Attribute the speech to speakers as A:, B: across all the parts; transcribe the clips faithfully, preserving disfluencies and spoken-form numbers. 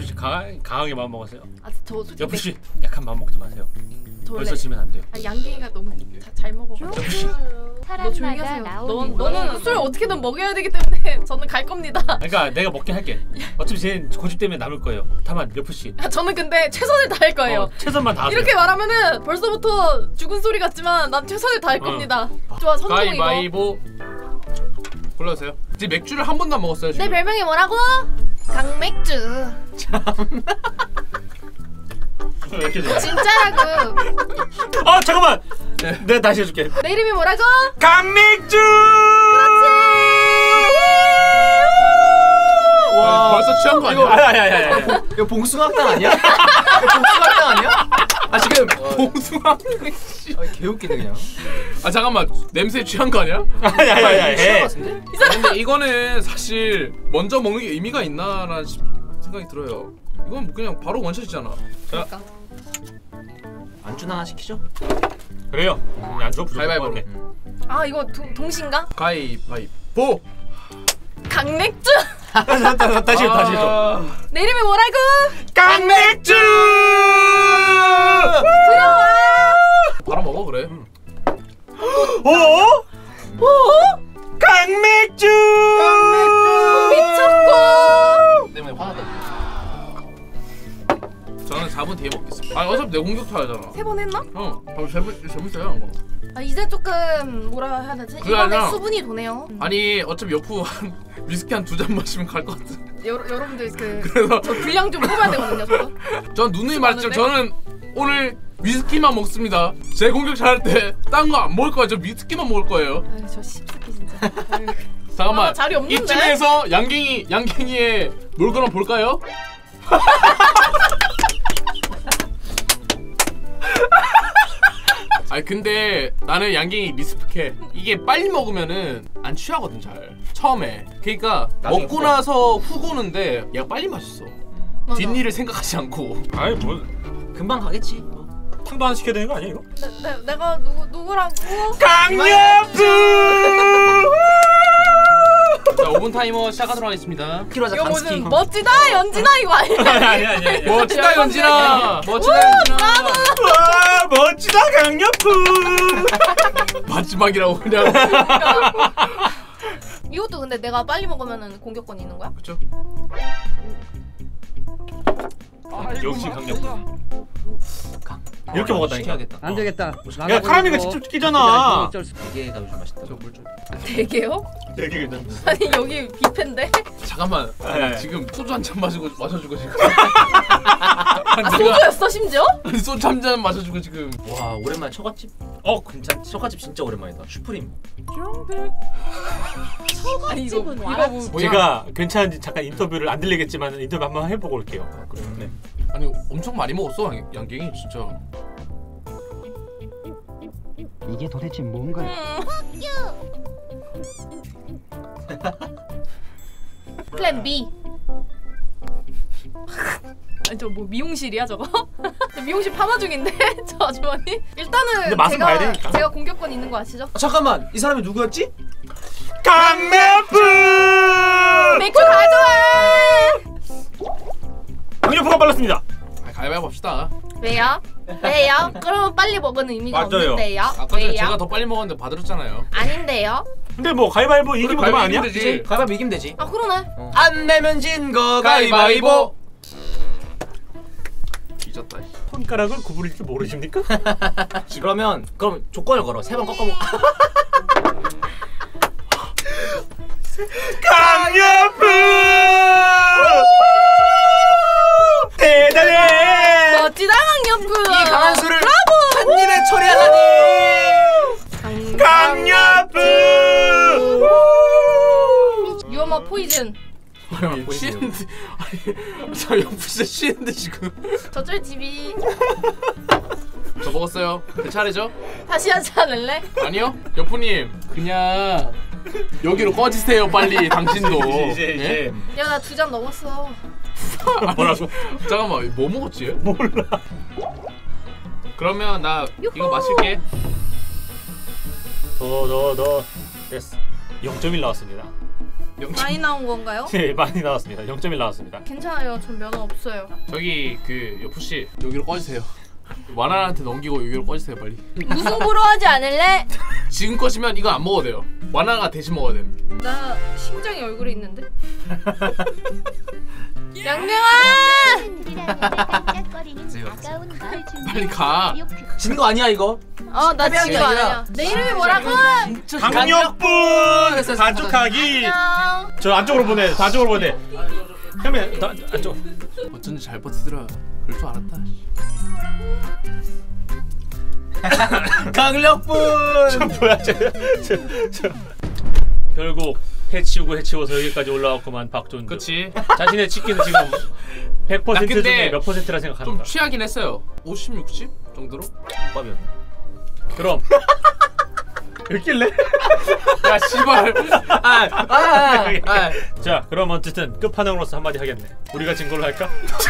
A: 여프 씨 강하, 강하게 마음 먹었어요.
B: 아, 저 솔직히
A: 여프 씨 약한 마음 먹지 마세요. 벌써 지면 안 돼요.
B: 아, 양갱이가 너무 자, 잘 먹어.
A: 여프 씨.
B: 너 조용히 하세요. 너, 너는 술 어떻게든 먹여야 되기 때문에 저는 갈 겁니다.
A: 그러니까 내가 먹게 할게. 어차피 쟤 고집 때문에 남을 거예요. 다만 여프 씨.
B: 아, 저는 근데 최선을 다할 거예요.
A: 어, 최선만 다하세요.
B: 이렇게 말하면은 벌써부터 죽은 소리 같지만 난 최선을 다할 어. 겁니다. 좋아, 선동 이거.
C: 가위바위보. 골라주세요. 이제 맥주를 한 번도 안 먹었어요 지금.
B: 내 별명이 뭐라고? 강맥주. 진짜라고.
A: 아 잠깐만. 네. 내가 다시 해줄게.
B: 내 이름이 뭐라고?
A: 강맥주.
B: 그렇지.
C: 와 벌써 취한 거 아니야?
A: 아니 아니 아니 아니.
D: 이거 봉숭아학당 아니야? 이거 봉숭아학당 아니야? 아 지금
C: 봉숭아.
D: 아 개웃기네 그냥.
C: 아 잠깐만 냄새 취한 거 아니야?
A: 아니 아니 아니 아니.
D: 취한 거 같은데?
C: 근데 이거는 사실 먼저 먹는 게 의미가 있나라는 생각이 들어요. 이건 그냥 바로 원샷이잖아.
B: 그러니까.
D: 안주 하나 시키죠?
A: 그래요. 안 줘.
C: 가위바위보.
B: 아 이거 동, 동시인가?
C: 가위바위보.
B: 강맥주.
A: 다시 다시 해줘. 다시 해줘.
B: 내 이름이 뭐라고?
A: 강맥주.
B: 들어와.
C: 바로 먹어 그래.
A: 어? 어? 강맥주.
B: 미쳤고.
D: 때문에 화나다.
C: 저는 사 분 뒤에 먹겠습니다. 아니 어차피 내 공격 타야잖아.
B: 세 번 했나?
C: 어, 바로 재밌 재밌어요 이거.
B: 아 이제 조금 뭐라 해야 되지?
C: 그게
B: 이번에
C: 아니라-
B: 수분이 도네요. 음.
C: 아니 어차피 여프 한 위스키 한 두 잔 마시면 갈 것 같아.
B: 여러, 여러분들 그
C: 그래서
B: 저 분량 좀 뽑아야 되거든요 저도.
C: 전 누누이 말했지만 저는 오늘 위스키만 먹습니다. 제 공격 잘할 때 딴 거 안 먹을 거예요. 저 위스키만 먹을 거예요.
B: 아유 저 씹새끼 진짜. 아유.
C: 잠깐만.
B: 아, 자리 없는데?
C: 이쯤에서 양갱이 양갱이의 놀거나 볼까요? 아니 근데 나는 양갱이 리스펙해. 이게 빨리 먹으면은 안 취하거든 잘 처음에. 그러니까 먹고
D: 후가.
C: 나서 훅 오는데 얘가 빨리 맛있어.
B: 맞아.
C: 뒷일을 생각하지 않고.
A: 아이 뭐
D: 금방 가겠지.
A: 탕도 안 시켜야 되는 거 아니야 이거?
B: 내, 내, 내가 누구 누구라고?
A: 강력수.
C: 자 오 분 타이머 시작하도록 하겠습니다.
D: 키로자
B: 이거
D: 강스키.
B: 무슨 멋지다 연진아 이거 아니야?
A: 아니 아니 아니.
C: 멋지다 연진아. 멋지다 연진아.
A: 와 멋지다 강력수.
C: 마지막이라고 그냥.
B: 이것도 근데 내가 빨리 먹으면은 공격권 있는 거야?
C: 그쵸?
A: 역시 강력수. 이렇게 먹었다니까.
D: 해야겠다.
E: 안 되겠다.
A: 야 카라미가 직접 끼잖아.
D: 이게가 요즘 맛있다.
C: 저물 좀.
B: 되게요?
A: 되게 괜찮네.
B: 아니 여기 뷔페인데?
C: 잠깐만.
A: 아니, 아니.
C: 지금 소주 한 잔 마시고 마셔주고 지금.
B: 아 소주였어 심지어?
C: 아니 소주 한 잔 마셔주고 지금.
D: 와 오랜만에 처갓집.
A: 어
D: 괜찮. 처갓집 진짜 오랜만이다. 슈프림.
B: 아니 이거 이거 뭐
A: 제가 괜찮은지 잠깐 인터뷰를 안 들리겠지만 인터뷰 한번 해보고 올게요.
C: 그래.
A: 네.
C: 아니 엄청 많이 먹었어 양- 양갱이 진짜.
E: 이게 도대체 뭔가요?
B: 플랜 B. 아니 저 뭐 미용실이야 저거? 저 미용실 파마 중인데 저 아주머니? 일단은
A: 근데 맛은
B: 제가,
A: 봐야 되니까.
B: 제가 공격권 있는 거 아시죠?
D: 아, 잠깐만 이 사람이 누구였지?
A: 강력수.
B: 맥주 가져와!
A: 강력수가 빨랐습니다.
C: 아, 가위바위보 합시다.
B: 왜요? 왜요? 그러면 빨리 먹은 의미가
A: 맞아요.
B: 없는데요?
C: 아까 전에
B: 왜요?
C: 제가 더 빨리 먹었는데 받으셨잖아요.
B: 아닌데요?
A: 근데 뭐 가위바위보 이기면 그만 아니야?
C: 가위바위보 되지.
D: 가위바위보 이기면 되지.
B: 아 그러네.
D: 안 내면 진 거
C: 가위바위보.
D: 가위바위보.
C: 뒤졌다.
A: 손가락을 구부릴 줄 모르십니까?
D: 그러면 그럼 조건을 걸어. 세 번 꺾어 먹.
A: 강력수. 대단해.
B: 멋지다 강력구!
D: 이 강한 술을
B: 브라보!
D: 한 입에 처리하다니.
A: 강력수.
B: 유어머 포이즌.
C: 아니 쉬는데 아니 저 옆에 진짜 쉬는데 지금.
B: 저쪽 집이
C: 저 먹었어요. 제 차례죠?
B: 다시 하지 않을래?
C: 아니요. 여프님 그냥 여기로 꺼지세요 빨리 당신도.
A: 이제 이제
C: 예?
A: 이제
B: 야 나 두 잔 넘었어.
C: 뭐라고? 잠깐만 뭐 먹었지?
A: 몰라.
C: 그러면 나 이거 마실게.
A: 더 더 더 됐어. 영 점 일 나왔습니다.
B: 많이 나온 건가요?
A: 네, 많이 나왔습니다. 영 점 일 나왔습니다.
B: 괜찮아요. 전 면허 없어요.
C: 저기 그 여푸씨 여기로 꺼주세요. 와나나한테 넘기고 여기로 꺼주세요 빨리.
B: 무슨 보러 하지 않을래?
C: 지금 꺼시면 이거 안 먹어도 돼요. 와나가 대신 먹어야 돼.
B: 나 심장이 얼굴에 있는데? 양갱아!
C: 빨리 가.
D: 지는 거 아니야 이거?
B: 어, 나 지금
D: 아니라-
B: 아니야. 내 이름이 뭐라고?
A: 강력분 반쪽하기.
B: 안녕.
A: 저 안쪽으로 보내. 다 안쪽으로 보내. 형님, 다 안쪽.
C: 어쩐지 잘 버티더라. 그럴 줄 알았다.
D: 강력분.
A: 저 뭐야 저, 저, 저. 결국 해치우고 해치워서 여기까지 올라왔구만 박존주.
C: 그렇지.
A: 자신의 치킨은 지금 백 퍼센트
C: 나 근데
A: 중에 몇 퍼센트라
C: 좀
A: 생각하는가?
C: 취하긴 했어요. 오십, 육십 정도로?
D: 밥이었네.
A: 그럼 읽길래?
C: 야 씨발.
D: 아, 아, 아, 아.
A: 자, 그럼 어쨌든 끝판왕으로서 한마디 하겠네. 우리가 진 걸로 할까?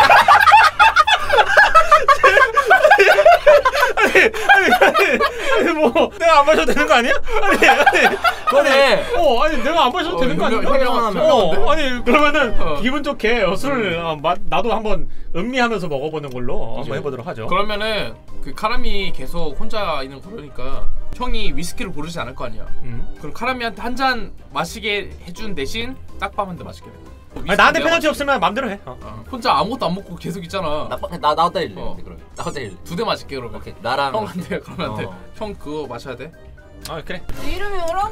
A: 아니, 아니, 아니, 아니, 뭐 내가 안 마셔도 되는 거 아니야? 아니, 아니,
D: 그래.
A: 어, 아니 내가 안 마셔도
C: 어,
A: 되는 거 아니야?
C: 현명- 현명하네.
A: 어, 아니 그러면은
C: 어.
A: 기분 좋게 술을 어, 마, 나도 한번 음미하면서 먹어보는 걸로
C: 그죠.
A: 한번 해보도록 하죠.
C: 그러면은 그 카람이 계속 혼자 있는 그러니까 형이 위스키를 고르지 않을 거 아니야.
A: 음.
C: 그럼 카람이한테 한 잔 마시게 해준 대신 딱밤 한 대 마시게 돼. 뭐
A: 아니, 나한테
C: 내가
A: 페널티 없으면 마음대로 해. 어.
C: 어. 혼자 아무것도 안 먹고 계속 있잖아.
D: 나나 나왔다 일래.
C: 어.
D: 그럼 나왔다 일래.
C: 두 대 마실게 그러면.
D: 오케이. 나랑
C: 형한테 그러면 안 돼.
D: 어.
C: 형 그거 마셔야 돼.
A: 아 그래.
B: 내 이름이 뭐라고?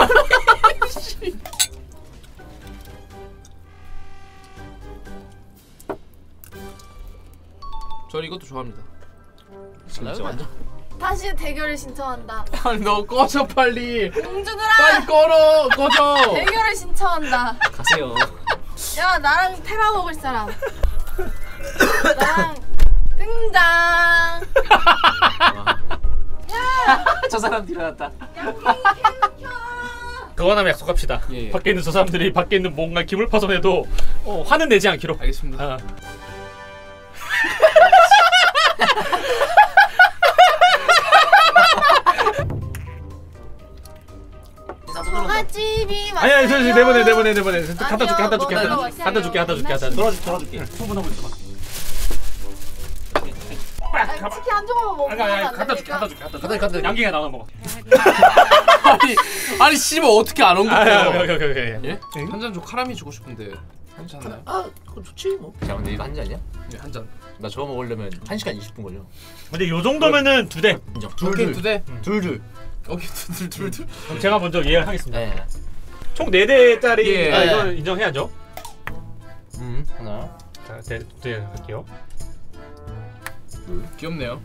C: 저 이것도 좋아합니다.
D: 진짜 완전.
B: 다시 대결을 신청한다.
C: 아니 너 꺼져 빨리.
B: 공주들아!
C: 빨리 꺼러 꺼져.
B: 대결을 신청한다.
D: 가세요.
B: 야, 나랑 테라 먹을 사람. 나랑 등장.
D: 저 사람 일어났다.
A: 그거 하나 약속합시다.
C: 예, 예.
A: 밖에 있는 저 사람들이 밖에 있는 뭔가 기물 파손해도 어, 화는 내지 않기로.
C: 알겠습니다.
A: 아.
B: 소가집이
A: 아니 아니 저기 내보내 내보내 내보내 갖다 줄게 갖다 줄게
B: 아니요,
A: 갖다 줄게 갖다 줄게 갖다 줄게 갖다 줄게
D: 돌아줄게 돌아줄게.
A: 충분하고 있어 봐.
B: 아니, 치킨 한 조각만 먹고
A: 아니 아니
B: 가면 안
A: 갖다 줄게
B: 됩니까?
A: 갖다 줄게 갖다
D: 갖다
A: 줄게
D: 갖다 줄게.
A: 양갱이 나눠 먹어.
C: 아니 아니 씨발 어떻게 안 온
A: 아
C: 거예요?
A: 오케이 오케이 오케이.
C: 예?
A: 응?
C: 한 잔 좀 카람이 주고 싶은데 한잔 하나요?
D: 아, 그거 좋지 뭐. 야, 근데 이거 한 잔이야?
C: 네, 한 잔.
D: 나 저거 먹으려면 한 시간 이십 분 걸려.
A: 근데 요 정도면은 두 대.
D: 인정.
C: 오케이 두 대.
D: 둘둘.
C: 오케이 둘둘둘.
A: 그럼 제가 먼저 예약을 하겠습니다.
D: 네.
A: 총 네 대짜리
C: 예.
A: 아, 이거 인정해야죠.
D: 음 하나.
A: 자, 대, 대 할게요.
C: 귀엽네요.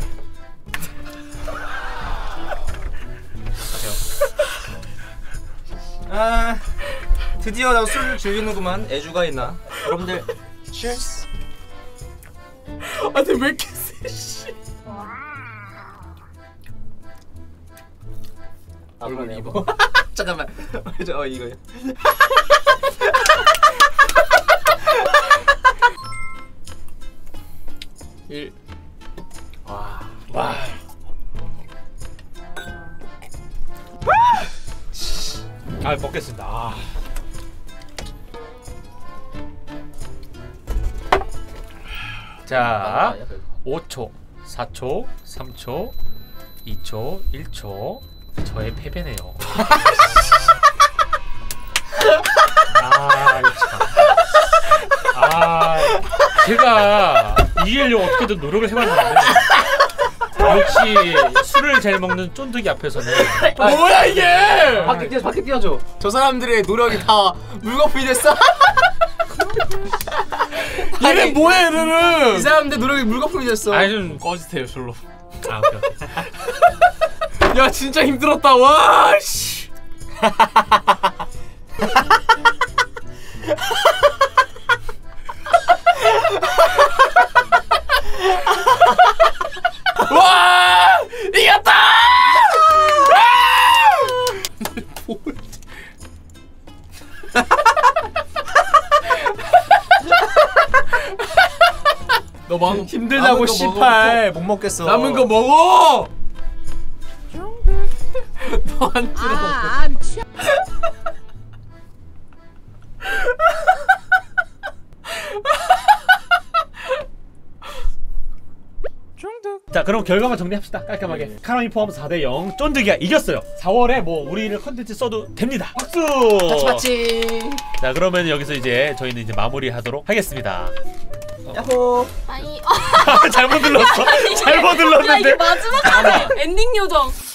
D: 아 드디어 나 술 즐기는구만. 애주가 있나? 여러분들 cheers.
C: 아니 왜 이렇게 세 씨. 얼굴 입어.
D: 잠깐만. 저 어, 이거요.
C: 일.
D: 와.
A: 와. 아 먹겠습니다. 아. 자, 오 초, 사 초, 삼 초, 이 초, 일 초. 저의 패배네요. 아, 참. 아, 제가 이기려고 어떻게든 노력을 해봤는데 역시 술을 잘 먹는 쫀득이 앞에서는
C: 뭐야 이게?
D: 밖에 뛰어 밖에 뛰어줘. 저 사람들의 노력이 다 물거품이 됐어.
C: 얘네 뭐해 얘네는?
D: 이 사람들 노력이 물거품이 됐어.
A: 아니 좀
C: 꺼지세요 절로.
A: 아, 오케이, 오케이.
C: 야 진짜 힘들었다 와 씨. 와 이겼다! 너 막
D: 힘들다고 씨팔 못 먹겠어.
C: 남은 거 먹어. 너안 들어.
A: 자 그럼 결과만 정리합시다. 깔끔하게.
C: 네.
A: 카라미 포함 사 대 영 쫀득이가 이겼어요. 사월에 뭐 우리를 컨텐츠 써도 됩니다. 박수.
B: 같이 같이.
A: 자 그러면 여기서 이제 저희는 이제 마무리하도록 하겠습니다.
D: 야호.
B: 아니.
A: 잘못 눌렀어. 잘못
B: 야 이게
A: 눌렀는데.
B: 마지막까지 엔딩 요정.